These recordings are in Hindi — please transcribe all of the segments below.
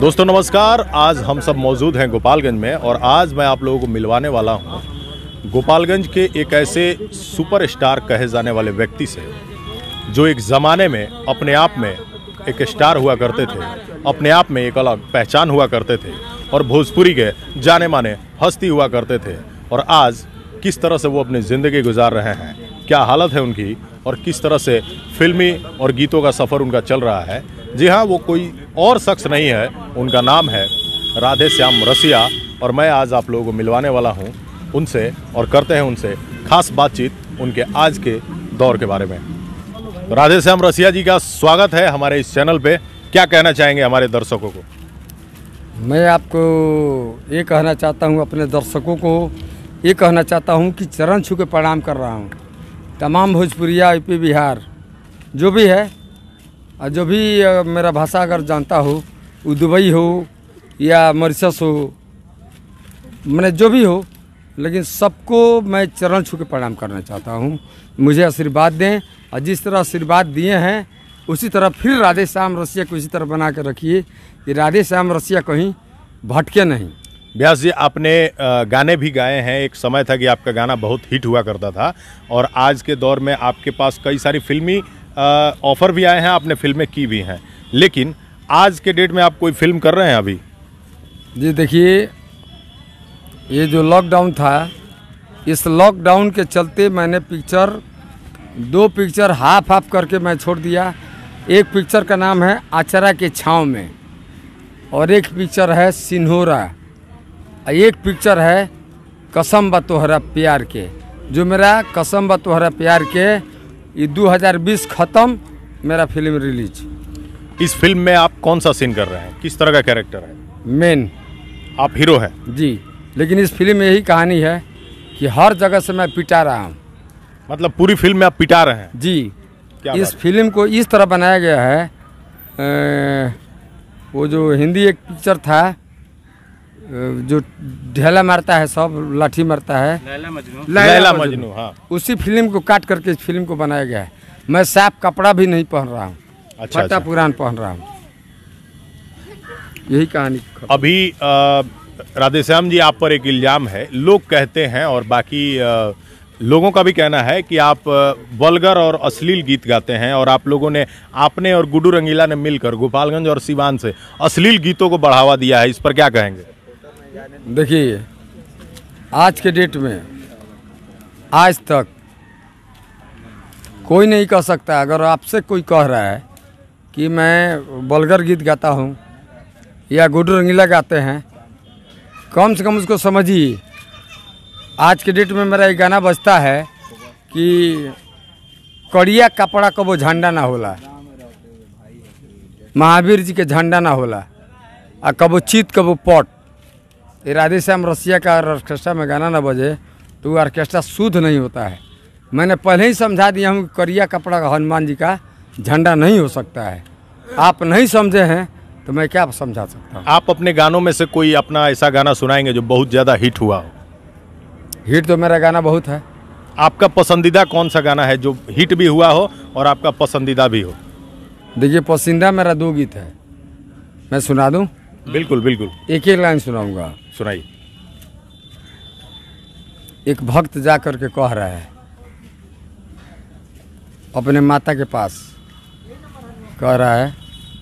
दोस्तों नमस्कार। आज हम सब मौजूद हैं गोपालगंज में और आज मैं आप लोगों को मिलवाने वाला हूं गोपालगंज के एक ऐसे सुपरस्टार कहे जाने वाले व्यक्ति से जो एक ज़माने में अपने आप में एक स्टार हुआ करते थे, अपने आप में एक अलग पहचान हुआ करते थे और भोजपुरी के जाने माने हस्ती हुआ करते थे। और आज किस तरह से वो अपनी ज़िंदगी गुजार रहे हैं, क्या हालत है उनकी और किस तरह से फिल्मी और गीतों का सफ़र उनका चल रहा है। जी हाँ, वो कोई और शख्स नहीं है, उनका नाम है राधे श्याम रसिया। और मैं आज आप लोगों को मिलवाने वाला हूँ उनसे और करते हैं उनसे खास बातचीत उनके आज के दौर के बारे में। राधे श्याम रसिया जी का स्वागत है हमारे इस चैनल पे। क्या कहना चाहेंगे हमारे दर्शकों को? मैं आपको ये कहना चाहता हूँ, अपने दर्शकों को ये कहना चाहता हूँ कि चरण छू के प्रणाम कर रहा हूँ। तमाम भोजपुरिया यूपी बिहार जो भी है और जो भी मेरा भाषा अगर जानता हो, वो दुबई हो या मॉरिशस हो, मैंने जो भी हो, लेकिन सबको मैं चरण छू के प्रणाम करना चाहता हूँ। मुझे आशीर्वाद दें और जिस तरह आशीर्वाद दिए हैं उसी तरह फिर राधे श्याम रसिया को इसी तरह बना के रखिए कि राधे श्याम रसिया कहीं भटके नहीं। व्यास जी, आपने गाने भी गाए हैं। एक समय था कि आपका गाना बहुत हिट हुआ करता था और आज के दौर में आपके पास कई सारी फिल्मी ऑफ़र भी आए हैं, आपने फिल्में की भी हैं। लेकिन आज के डेट में आप कोई फिल्म कर रहे हैं अभी? जी देखिए, ये जो लॉकडाउन था, इस लॉकडाउन के चलते मैंने दो पिक्चर हाफ करके मैं छोड़ दिया। एक पिक्चर का नाम है आचरा के छाँव में और एक पिक्चर है सिन्होरा, एक पिक्चर है कसम बा तोहरा प्यार के। जो मेरा कसम बा तोहरा प्यार के ये 2020 ख़त्म, मेरा फिल्म रिलीज। इस फिल्म में आप कौन सा सीन कर रहे हैं, किस तरह का कैरेक्टर है? मेन आप हीरो हैं जी। लेकिन इस फिल्म में यही कहानी है कि हर जगह से मैं पिटा रहा हूँ। मतलब पूरी फिल्म में आप पिटा रहे हैं जी। क्या इस फिल्म को इस तरह बनाया गया है, वो जो हिंदी एक पिक्चर था जो ढेला मारता है, सब लाठी मारता है, लैला मजनू, हाँ, उसी फिल्म को काट करके इस फिल्म को बनाया गया है। मैं साफ कपड़ा भी नहीं पहन रहा हूँ, फटा पुरान पहन रहा हूँ। यही कहानी। अभी राधेश्याम जी, आप पर एक इल्ज़ाम है, लोग कहते हैं और बाकी लोगों का भी कहना है कि आप वल्गर और अश्लील गीत गाते हैं और आप लोगों ने, आपने और गुड्डू रंगीला ने मिलकर गोपालगंज और सिवान से अश्लील गीतों को बढ़ावा दिया है। इस पर क्या कहेंगे? देखिए, आज के डेट में आज तक कोई नहीं कह सकता, अगर आपसे कोई कह रहा है कि मैं वल्गर गीत गाता हूँ या गुड्डू रंगीला गाते हैं, कम से कम उसको समझिए। आज के डेट में मेरा एक गाना बजता है कि कड़िया कपड़ा कबो झंडा ना होला, महावीर जी के झंडा ना होला, और कबो चीत कबो पट। ये राधे श्याम रसिया का ऑर्केस्ट्रा में गाना ना बजे तो वो ऑर्केस्ट्रा शुद्ध नहीं होता है। मैंने पहले ही समझा दिया हूँ कि करिया कपड़ा हनुमान जी का झंडा नहीं हो सकता है। आप नहीं समझे हैं तो मैं क्या समझा सकता हूँ। आप अपने गानों में से कोई अपना ऐसा गाना सुनाएंगे जो बहुत ज़्यादा हिट हुआ हो? हिट तो मेरा गाना बहुत है। आपका पसंदीदा कौन सा गाना है जो हिट भी हुआ हो और आपका पसंदीदा भी हो? देखिए, पसंदीदा मेरा 2 गीत है, मैं सुना दूं? बिल्कुल बिल्कुल, एक लाइन सुनाऊंगा। सुनाइए। एक भक्त जा कर के कह रहा है अपने माता के पास, कह रहा है,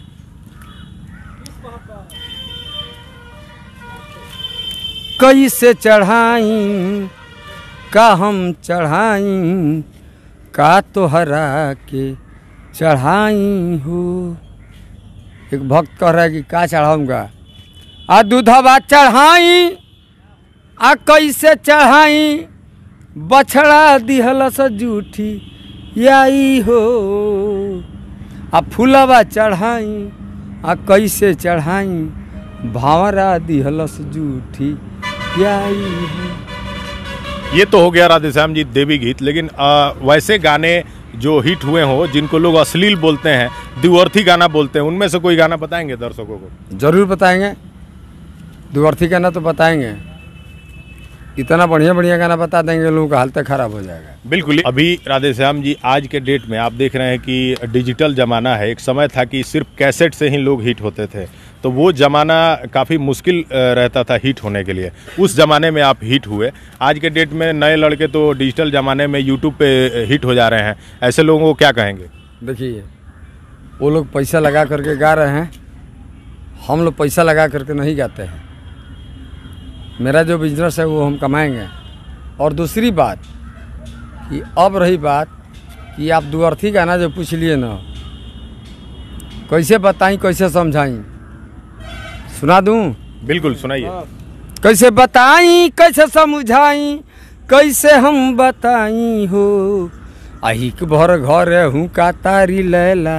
कैसे चढ़ाई का हम चढ़ाई का तोहरा के चढ़ाई हो। एक भक्त कह रहा है कि का चढ़ाऊंगा, आ दूधवा चढ़ाई, आ कैसे चढ़ाई, बछड़ा दिहलस जूठी याई हो। आ फूलवा चढ़ाई, आ कैसे चढ़ाई, भावरा दिहलस जूठी याई हो। ये तो हो गया राधेश्याम जी देवी गीत। लेकिन वैसे गाने जो हिट हुए हो, जिनको लोग अश्लील बोलते हैं, द्विअर्थी गाना बोलते हैं, उनमें से कोई गाना बताएंगे दर्शकों को? जरूर बताएंगे, द्विअर्थी गाना तो बताएंगे। इतना बढ़िया बढ़िया गाना बता देंगे, लोगों का हालत खराब हो जाएगा। बिल्कुल। अभी राधेश्याम जी, आज के डेट में आप देख रहे हैं कि डिजिटल ज़माना है। एक समय था कि सिर्फ कैसेट से ही लोग हिट होते थे। तो वो ज़माना काफ़ी मुश्किल रहता था हिट होने के लिए। उस ज़माने में आप हिट हुए। आज के डेट में नए लड़के तो डिजिटल ज़माने में यूट्यूब पे हिट हो जा रहे हैं, ऐसे लोगों को क्या कहेंगे? देखिए, वो लोग पैसा लगा करके गा रहे हैं, हम लोग पैसा लगा करके नहीं गाते हैं। मेरा जो बिजनेस है वो हम कमाएंगे। और दूसरी बात कि अब रही बात कि आप दुअर्थी गाना जो पूछ लिए ना, कैसे बताई कैसे समझाई, सुना दूं? बिल्कुल सुनाइए। कैसे बताई कैसे समझाई, कैसे हम बताई हो, अहिक भर घर हूँ का तारी लैला,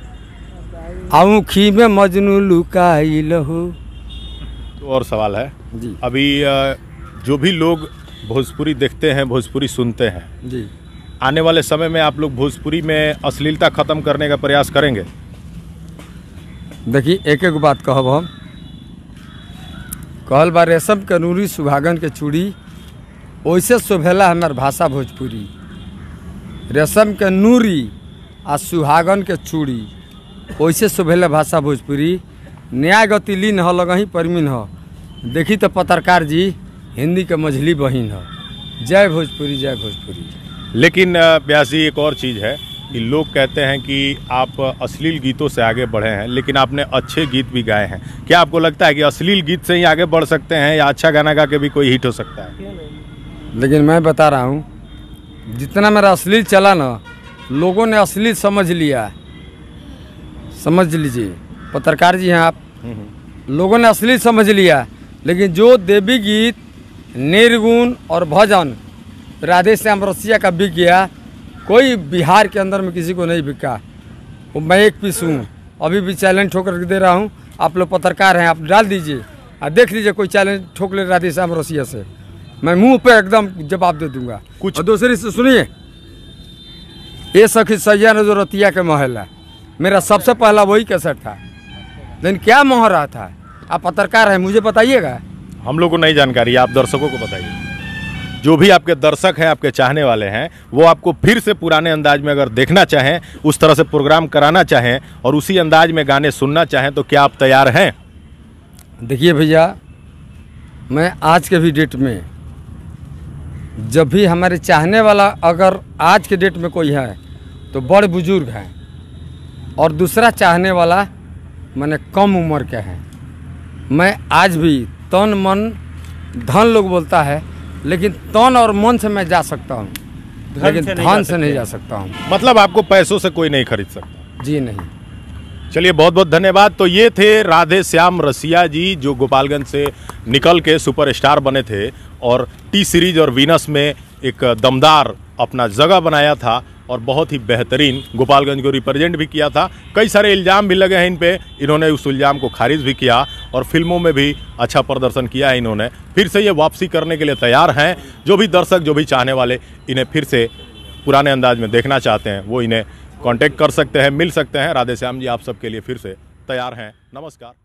आँखी में मजनू लुकाइल हो। तो और सवाल है जी। अभी जो भी लोग भोजपुरी देखते हैं, भोजपुरी सुनते हैं जी, आने वाले समय में आप लोग भोजपुरी में अश्लीलता खत्म करने का प्रयास करेंगे? देखिए, एक एक बात कहब हम। कहल बा रेशम के नूरी सुहागन के चूड़ी, वैसे शोभेला हमार भाषा भोजपुरी। रेशम के नूरी आ सुहागन के चूड़ी, वैसे शोभेला भाषा भोजपुरी। न्याय गति लीन ह लगही परमीन ह, देखी तो पत्रकार जी हिंदी के मझली बहिन ह। जय भोजपुरी, जय भोजपुरी। लेकिन व्यास जी, एक और चीज़ है कि लोग कहते हैं कि आप अश्लील गीतों से आगे बढ़े हैं, लेकिन आपने अच्छे गीत भी गाए हैं। क्या आपको लगता है कि अश्लील गीत से ही आगे बढ़ सकते हैं, या अच्छा गाना गा के भी कोई हिट हो सकता है? लेकिन मैं बता रहा हूँ, जितना मेरा अश्लील चला ना, लोगों ने अश्लील समझ लिया। समझ लीजिए, पत्रकार जी हैं आप, लोगों ने अश्लील समझ लिया। लेकिन जो देवी गीत, निर्गुण और भजन राधे श्याम रसिया का बिक गया, कोई बिहार के अंदर में किसी को नहीं बिका। वो मैं एक पीस हूँ, अभी भी चैलेंज ठोक कर दे रहा हूँ। आप लोग पत्रकार हैं, आप डाल दीजिए और देख लीजिए, कोई चैलेंज ठोक ले राधे श्याम रसिया से, मैं मुंह पे एकदम जवाब दे दूंगा। कुछ और दूसरी से सुनिए, ये सखी सैया ने जो रतिया के महला, मेरा सबसे पहला वही कैसेट था। लेकिन क्या मोह रहा था? आप पत्रकार हैं, मुझे बताइएगा। हम लोग को नहीं जानकारी, आप दर्शकों को बताइए। जो भी आपके दर्शक हैं, आपके चाहने वाले हैं, वो आपको फिर से पुराने अंदाज में अगर देखना चाहें, उस तरह से प्रोग्राम कराना चाहें और उसी अंदाज में गाने सुनना चाहें, तो क्या आप तैयार हैं? देखिए भैया, मैं आज के भी डेट में, जब भी हमारे चाहने वाला अगर आज के डेट में कोई है तो बड़ बुजुर्ग हैं, और दूसरा चाहने वाला मैंने कम उम्र के हैं। मैं आज भी तन मन धन लोग बोलता है, लेकिन तन और मन से मैं जा सकता हूँ, लेकिन धन से नहीं जा सकता हूँ। मतलब आपको पैसों से कोई नहीं खरीद सकता? जी नहीं। चलिए, बहुत बहुत धन्यवाद। तो ये थे राधे श्याम रसिया जी, जो गोपालगंज से निकल के सुपरस्टार बने थे और टी सीरीज और वीनस में एक दमदार अपना जगह बनाया था और बहुत ही बेहतरीन गोपालगंज को रिप्रेजेंट भी किया था। कई सारे इल्ज़ाम भी लगे हैं इन पे, इन्होंने उस इल्ज़ाम को खारिज भी किया और फिल्मों में भी अच्छा प्रदर्शन किया है इन्होंने। फिर से ये वापसी करने के लिए तैयार हैं। जो भी दर्शक, जो भी चाहने वाले इन्हें फिर से पुराने अंदाज में देखना चाहते हैं, वो इन्हें कांटेक्ट कर सकते हैं, मिल सकते हैं। राधे श्याम जी आप सबके लिए फिर से तैयार हैं। नमस्कार।